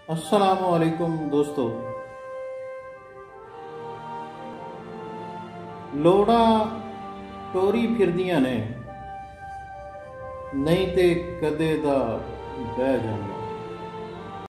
अस्सलामुअलैकुम दोस्तों। लोड़ा टोरी फिरदियां ने नहीं ते कदे दा बह जाना।